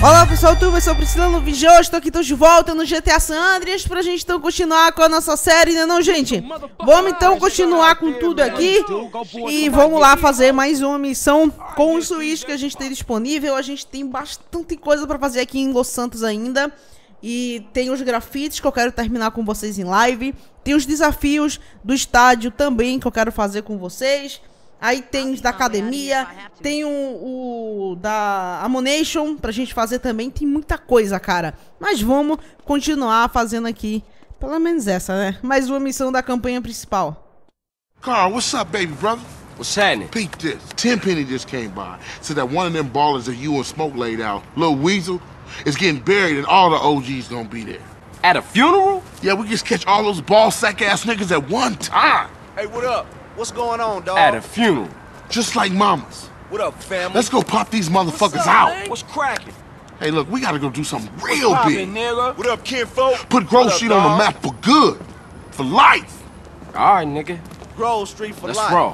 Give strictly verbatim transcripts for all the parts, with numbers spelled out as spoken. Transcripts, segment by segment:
Olá pessoal, tudo bem? Eu sou a Priscila no vídeo de hoje, estou aqui tô de volta no G T A San Andreas pra gente então continuar com a nossa série, né não, gente? Vamos então continuar com tudo aqui e vamos lá fazer mais uma missão com o Switch que a gente tem disponível. A gente tem bastante coisa pra fazer aqui em Los Santos ainda. E tem os grafites que eu quero terminar com vocês em live. Tem os desafios do estádio também que eu quero fazer com vocês. Aí tem os da academia, tem o, o da Ammunition pra gente fazer também. Tem muita coisa, cara. Mas vamos continuar fazendo aqui, pelo menos essa, né? Mais uma missão da campanha principal. Carl, what's up, baby brother? What's happening? Peep this. Tenpenny just came by. Said that one of them ballers that you and Smoke laid out, Lil Weasel, is getting buried and all the O Gs gonna be there. At a funeral? Yeah, we just catch all those ball sack ass niggas at one time. Hey, what up? What's going on, dog? At a funeral. Just like mamas. What up, family? Let's go pop these motherfuckers What's up, out. man? What's cracking? Hey, look, we gotta go do something real big. Nigga? What up, kinfolk? Put Grove What up, Street on the dog? map for good. For life. All right, nigga. Grove Street for Let's life. roll.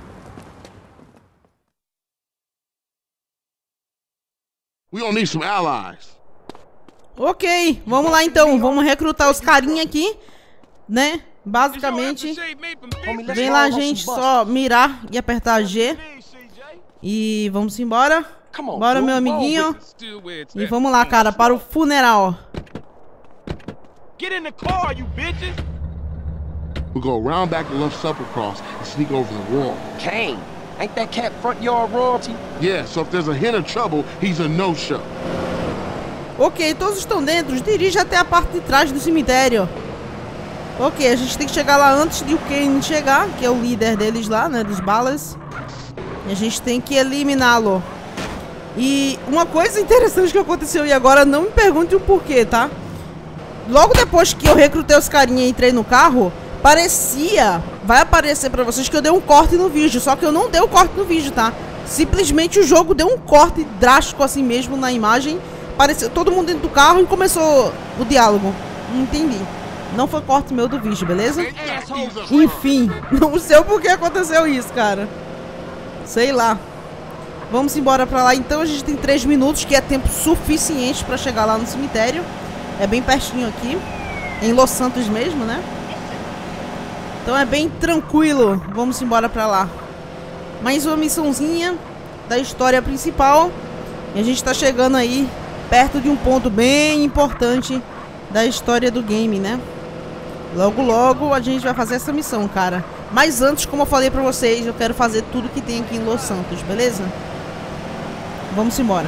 We gonna need some allies. Ok, vamos lá então, vamos recrutar os carinha aqui, né? Basicamente, vem lá a gente só mirar e apertar G. E vamos embora. Bora, meu amiguinho. E vamos lá, cara, para o funeral. Get in the car, you bitches. We'll go around back the left supper cross and sneak over the wall. Kane, ain't that cat front yard royalty? Yeah, so if there's a hint of trouble, he's a no-show. Ok, todos estão dentro. Dirige até a parte de trás do cemitério. Ok, a gente tem que chegar lá antes de o Kane chegar, que é o líder deles lá, né, dos balas. E a gente tem que eliminá-lo. E uma coisa interessante que aconteceu, e agora não me pergunte o porquê, tá? Logo depois que eu recrutei os carinha e entrei no carro, parecia, vai aparecer pra vocês que eu dei um corte no vídeo. Só que eu não dei o corte no vídeo, tá? Simplesmente o jogo deu um corte drástico assim mesmo na imagem. Pareceu todo mundo dentro do carro e começou o diálogo. Não entendi. Não foi corte meu do vídeo, beleza? Enfim, não sei o porquê aconteceu isso, cara. Sei lá. Vamos embora pra lá. Então a gente tem três minutos, que é tempo suficiente pra chegar lá no cemitério. É bem pertinho aqui. Em Los Santos mesmo, né? Então é bem tranquilo. Vamos embora pra lá. Mais uma missãozinha da história principal. E a gente tá chegando aí perto de um ponto bem importante da história do game, né? Logo, logo a gente vai fazer essa missão, cara. Mas antes, como eu falei pra vocês, eu quero fazer tudo que tem aqui em Los Santos, beleza? Vamos embora.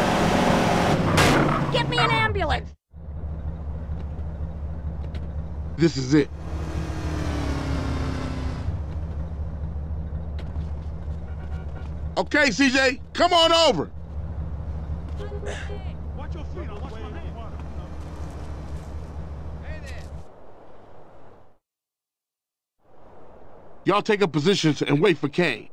Get me an ambulance. This is it. Okay, C J, come on over. Watch your feet. Watch my hand. Y'all take up positions and wait for Kane.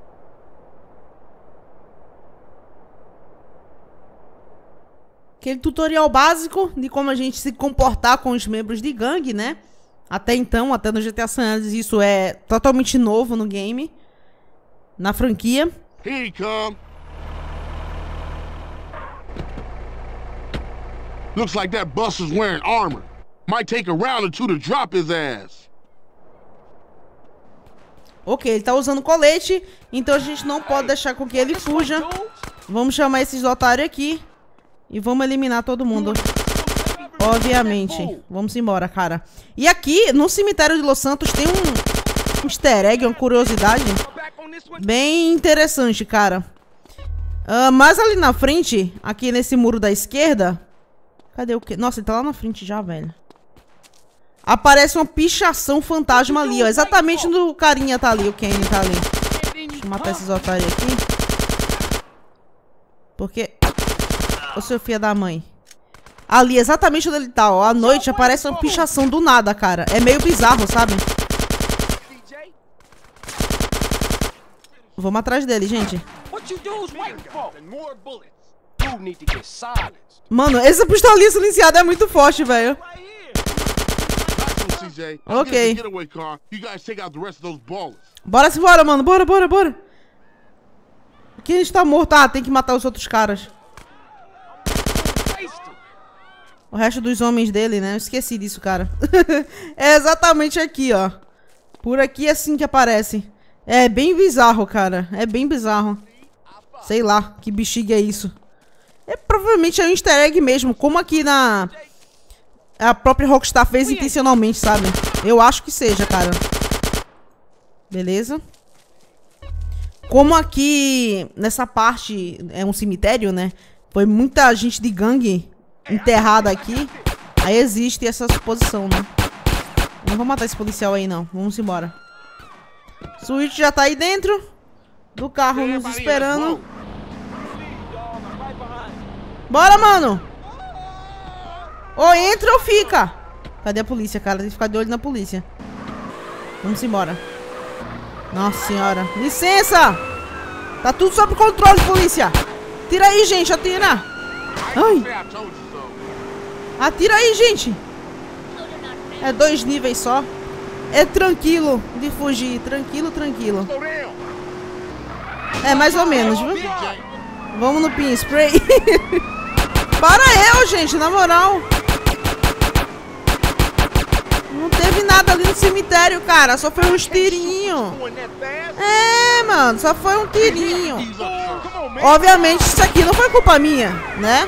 Aquele tutorial básico de como a gente se comportar com os membros de gangue, né? Até então, até no G T A San Andreas, isso é totalmente novo no game. Na franquia. Here he come. Looks like that Buster's wearing armor. Might take a round or two to drop his ass. Ok, ele tá usando colete, então a gente não pode deixar com que ele fuja. Vamos chamar esses otários aqui e vamos eliminar todo mundo. Obviamente. Vamos embora, cara. E aqui, no cemitério de Los Santos, tem um easter egg, uma curiosidade bem interessante, cara. Uh, mas ali na frente, aqui nesse muro da esquerda... Cadê o quê? Nossa, ele tá lá na frente já, velho. Aparece uma pichação fantasma ali, ó. Exatamente onde o carinha tá ali, o Kane tá ali. Deixa eu matar esses otários aqui. Porque... Ô, seu filho da mãe. Ali, exatamente onde ele tá, ó. À noite aparece uma pichação do nada, cara. É meio bizarro, sabe? Vamos atrás dele, gente. Mano, essa pistolinha silenciada é muito forte, velho. Ok. Bora se bora, mano. Bora, bora, bora. Aqui a gente tá morto. Ah, tem que matar os outros caras. O resto dos homens dele, né? Eu esqueci disso, cara. É exatamente aqui, ó. Por aqui é assim que aparece. É bem bizarro, cara. É bem bizarro. Sei lá, que bexiga é isso. É provavelmente é um easter egg mesmo. Como aqui na... A própria Rockstar fez intencionalmente, sabe? Eu acho que seja, cara. Beleza. Como aqui, nessa parte, é um cemitério, né? Foi muita gente de gangue enterrada aqui. Aí existe essa suposição, né? Não vou matar esse policial aí, não. Vamos embora. Switch já tá aí dentro do carro nos esperando. Bora, mano! Ou entra ou fica. Cadê a polícia, cara? Tem que ficar de olho na polícia. Vamos embora. Nossa senhora. Licença! Tá tudo sob controle, polícia. Tira aí, gente. Atira. Ai. Atira aí, gente. É dois níveis só. É tranquilo de fugir. Tranquilo, tranquilo. É mais ou menos, viu? Vamos no pin spray. Para eu, gente. Na moral. Não teve nada ali no cemitério, cara. Só foi uns tirinhos. É, mano. Só foi um tirinho. Obviamente isso aqui não foi culpa minha, né?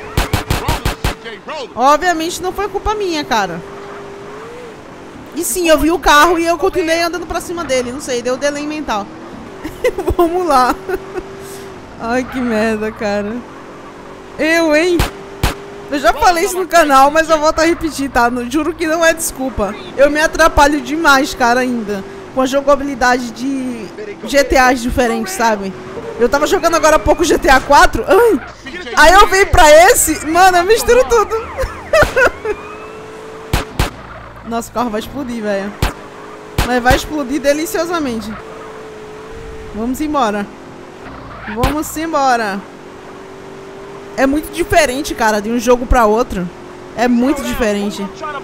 Obviamente não foi culpa minha, cara. E sim, eu vi o carro e eu continuei andando pra cima dele. Não sei, deu delay mental. Vamos lá. Ai, que merda, cara. Eu, hein? Eu já falei isso no canal, mas eu volto a repetir, tá? Não, juro que não é desculpa. Eu me atrapalho demais, cara, ainda. Com a jogabilidade de G T As diferentes, sabe? Eu tava jogando agora há pouco G T A quatro. Ai. Aí eu venho pra esse. Mano, eu misturo tudo. Nossa, o carro vai explodir, velho. Mas vai explodir deliciosamente. Vamos embora. Vamos embora. É muito diferente, cara, de um jogo pra outro. É muito diferente.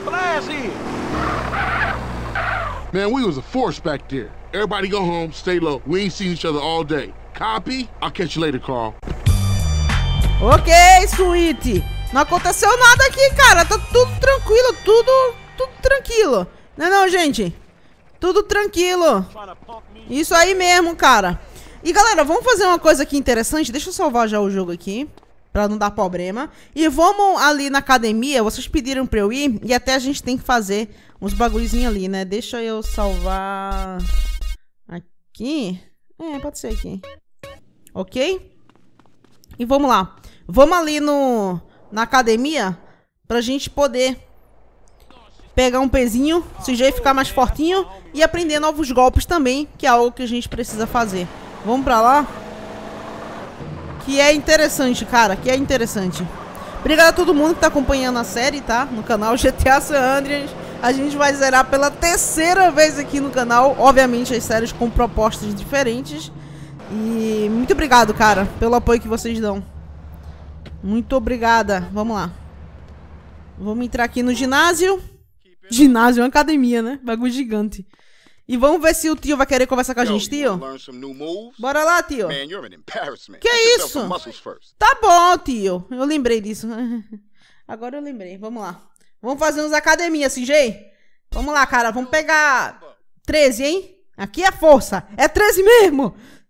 Man, we was a force back there. Everybody go home, stay low. We ain't seen each other all day. Copy? I'll catch you later, Carl. Ok, Sweet. Não aconteceu nada aqui, cara. Tá tudo tranquilo, tudo, tudo tranquilo. Não é não, gente? Tudo tranquilo. Isso aí mesmo, cara. E galera, vamos fazer uma coisa aqui interessante. Deixa eu salvar já o jogo aqui, pra não dar problema. E vamos ali na academia. Vocês pediram pra eu ir. E até a gente tem que fazer uns bagulhozinhos ali, né? Deixa eu salvar aqui. É, pode ser aqui. Ok? E vamos lá. Vamos ali no na academia pra gente poder pegar um pezinho, se o jeito ficar mais fortinho e aprender novos golpes também, que é algo que a gente precisa fazer. Vamos pra lá. Que é interessante, cara, que é interessante. Obrigado a todo mundo que tá acompanhando a série, tá? No canal G T A San Andreas. A gente vai zerar pela terceira vez aqui no canal. Obviamente as séries com propostas diferentes. E muito obrigado, cara, pelo apoio que vocês dão. Muito obrigada. Vamos lá. Vamos entrar aqui no ginásio. Ginásio é uma academia, né? Bagulho gigante. E vamos ver se o tio vai querer conversar com a gente, tio. Bora lá, tio. Que é isso? Tá bom, tio. Eu lembrei disso. Agora eu lembrei. Vamos lá. Vamos fazer uns academias, C J. Vamos lá, cara. Vamos pegar treze, hein? Aqui é força. É treze mesmo.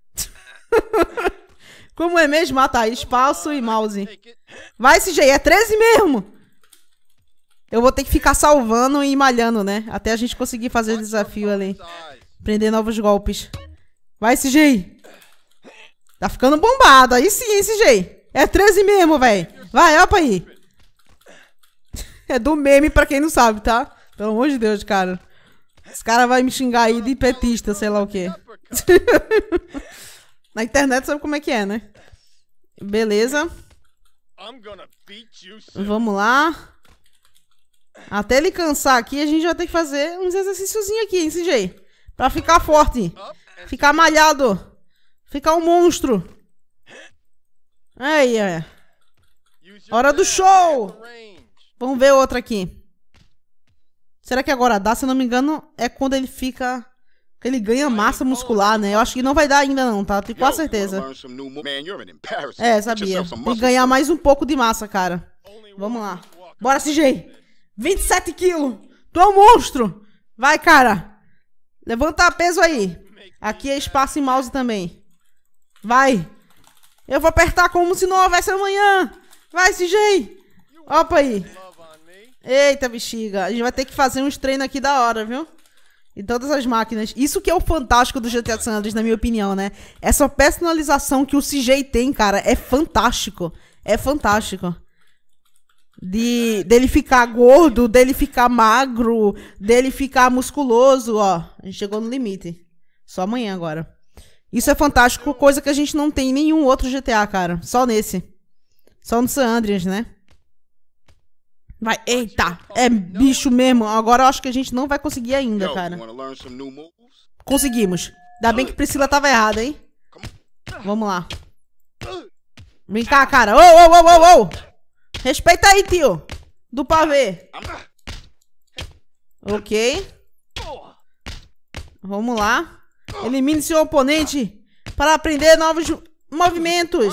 Como é mesmo? Ah, tá. Espaço e mouse. Vai, C J. É treze mesmo. Eu vou ter que ficar salvando e malhando, né? Até a gente conseguir fazer o desafio ali. Aprender novos golpes. Vai, C J. Tá ficando bombado. Aí sim, hein, C J. É treze mesmo, velho. Vai, opa aí. É do meme pra quem não sabe, tá? Pelo amor de Deus, cara. Os caras vão me xingar aí de petista, sei lá o quê. Na internet sabe como é que é, né? Beleza. Vamos lá. Até ele cansar aqui, a gente vai ter que fazer uns exercíciozinhos aqui, hein, C J? Pra ficar forte. Ficar malhado. Ficar um monstro. Aí, é. Hora do show! Vamos ver outra aqui. Será que agora dá? Se eu não me engano, é quando ele fica... Ele ganha massa muscular, né? Eu acho que não vai dar ainda não, tá? Tenho quase certeza. É, sabia. Tem que ganhar mais um pouco de massa, cara. Vamos lá. Bora, C J. vinte e sete quilos. Tu é um monstro. Vai, cara. Levanta peso aí. Aqui é espaço e mouse também. Vai. Eu vou apertar como se não houvesse amanhã. Vai, C J. Opa aí. Eita, bexiga. A gente vai ter que fazer uns treinos aqui da hora, viu? E todas as máquinas. Isso que é o fantástico do G T A San Andreas, na minha opinião, né? Essa personalização que o C J tem, cara, é fantástico. É fantástico. De, dele ficar gordo, dele ficar magro, dele ficar musculoso, ó. A gente chegou no limite. Só amanhã agora. Isso é fantástico, coisa que a gente não tem em nenhum outro G T A, cara. Só nesse. Só no San Andreas, né? Vai, eita, é bicho mesmo. Agora eu acho que a gente não vai conseguir ainda, cara. Conseguimos. Ainda bem que Priscila tava errada, hein? Vamos lá. Vem cá, cara. Ô, ô, ô, ô, ô. Respeita aí, tio. Do pavê. Ok. Vamos lá. Elimine seu oponente para aprender novos movimentos.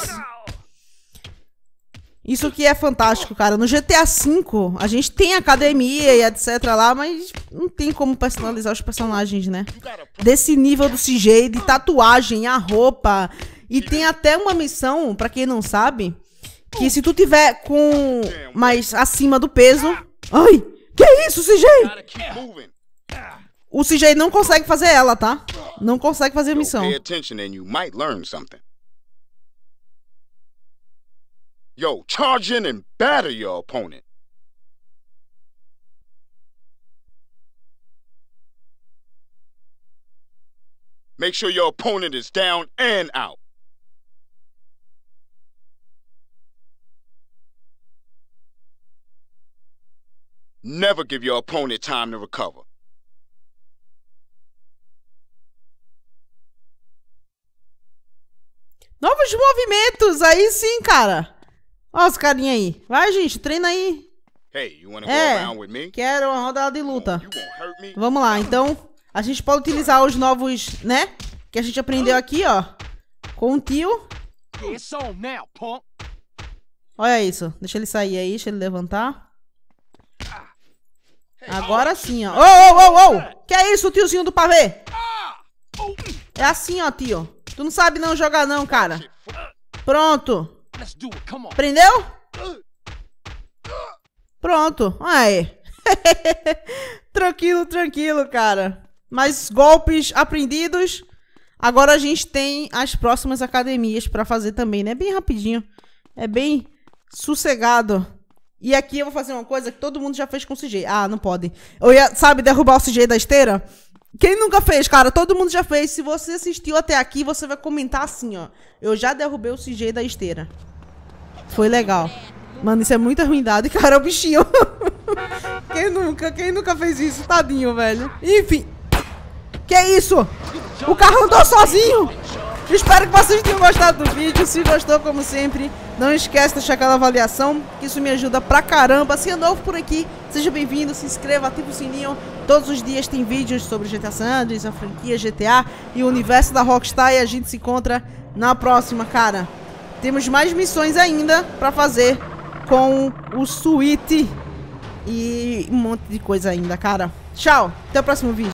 Isso aqui é fantástico, cara. No G T A cinco, a gente tem academia e etc lá, mas não tem como personalizar os personagens, né? Desse nível do C J, de tatuagem, a roupa. E tem até uma missão, pra quem não sabe, que se tu tiver com mais acima do peso... Ai, que isso, C J? O C J não consegue fazer ela, tá? Não consegue fazer a missão. Yo, charge in and batter your opponent. Make sure your opponent is down and out. Never give your opponent time to recover. Novos movimentos, aí sim, cara. Ó os carinha aí. Vai, gente, treina aí. Hey, you wanna É, go around with me? quero uma rodada de luta. You won't hurt me. Vamos lá, então a gente pode utilizar os novos, né? Que a gente aprendeu aqui, ó. Com o tio. It's on now, punk. Olha isso. Deixa ele sair aí, deixa ele levantar. Agora sim, ó. Ô, ô, ô, ô! Que é isso, tiozinho do pavê? É assim, ó, tio. Tu não sabe não jogar não, cara. Pronto. Let's do it. Come on. Prendeu? Pronto. Aí. Tranquilo, tranquilo, cara. Mais golpes aprendidos. Agora a gente tem as próximas academias pra fazer também, né? Bem rapidinho. É bem sossegado. E aqui eu vou fazer uma coisa que todo mundo já fez com o C J. Ah, não pode. Eu ia, sabe, derrubar o C J da esteira? Quem nunca fez, cara? Todo mundo já fez. Se você assistiu até aqui, você vai comentar assim, ó. Eu já derrubei o C J da esteira. Foi legal. Mano, isso é muita ruindade, cara. É o bichinho. Quem nunca? Quem nunca fez isso? Tadinho, velho. Enfim. Que isso? O carro andou sozinho. Espero que vocês tenham gostado do vídeo. Se gostou, como sempre, não esquece de deixar aquela avaliação, que isso me ajuda pra caramba. Se é novo por aqui, seja bem-vindo, se inscreva, ativa o sininho. Todos os dias tem vídeos sobre G T A San Andreas, a franquia G T A e o universo da Rockstar. E a gente se encontra na próxima, cara. Temos mais missões ainda pra fazer com o Sweet e um monte de coisa ainda, cara. Tchau, até o próximo vídeo.